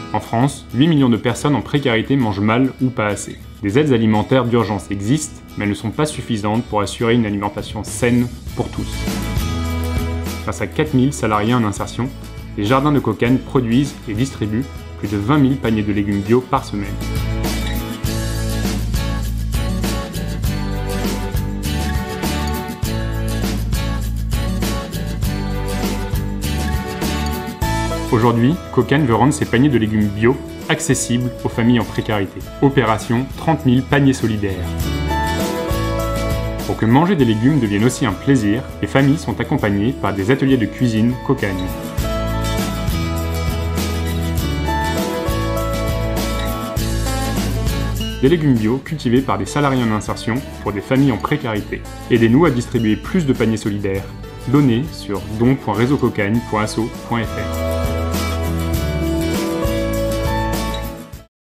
En France, 8 millions de personnes en précarité mangent mal ou pas assez. Des aides alimentaires d'urgence existent, mais elles ne sont pas suffisantes pour assurer une alimentation saine pour tous. Grâce à 4000 salariés en insertion, les jardins de Caucane produisent et distribuent plus de 20 000 paniers de légumes bio par semaine. Aujourd'hui, Caucane veut rendre ses paniers de légumes bio accessibles aux familles en précarité. Opération 30 000 paniers solidaires. Pour que manger des légumes devienne aussi un plaisir, les familles sont accompagnées par des ateliers de cuisine Caucane. Des légumes bio cultivés par des salariés en insertion pour des familles en précarité. Aidez-nous à distribuer plus de paniers solidaires. Donnez sur don.reseaucaucane.asso.fr.